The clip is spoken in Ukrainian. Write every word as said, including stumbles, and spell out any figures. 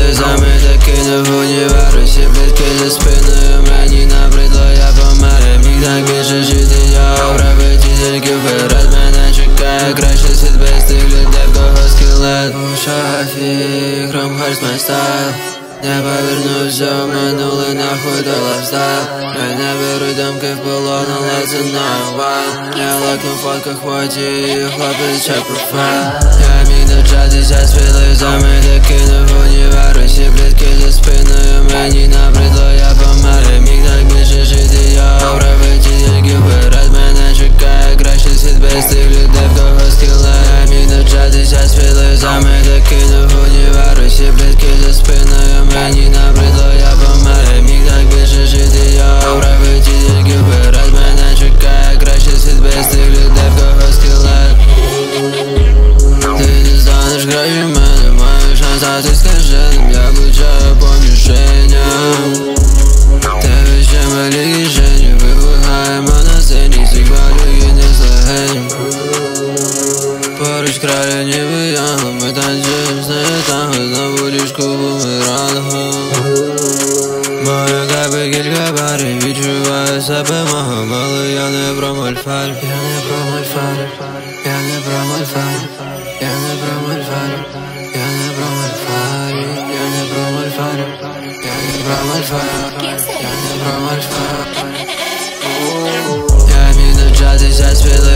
сльозами та кинув універ. Усі плітки за спиною мені набридло, я помер. Я міг так більше жити, я обрав іти тільки вперед. Мене чекає краще світ без тих людей, в кого скелет. У шафі Chrome my style. Не повернувся в минуле, нахуй до лайфстайл. Мене беруть дамки в полон, але це не ван. Я лайкну фотку хваті, хлопець check профайл. Я міг навчатися сльозами та кинув універ. Усі плітки за спиною мені набридло, я помер. Я міг так більше жити, я обрав іти тільки вперед. Мене чекає краще світ без тих людей, в кого скелет. Я міг навчатися сльозами та кинув універ. Усі плітки за спиною мені набридло, я помер. Я міг так більше жити, я обрав іти тільки вперед. Мене чекає краще світ без тих людей, в кого скелет. Ти не станеш краще мене, маєш шанс, а ти скаженим. Я влучаю по мішеням. Тебе ще малі кишені, вибухаємо на сцені. Всіх балюги не злегень. Поруч краля ніби янгол, ми танцюєм з нею танго, знову ліжку бумерангом. Маю капи кілька барів, відчуваю себе мого, але я не про мольфар. Я не про мольфар, я не про мольфар, я не про мольфар, я не про мольфар, я не про мольфар, я не про мольфар, я не про мольфар. Я міг навчатися світло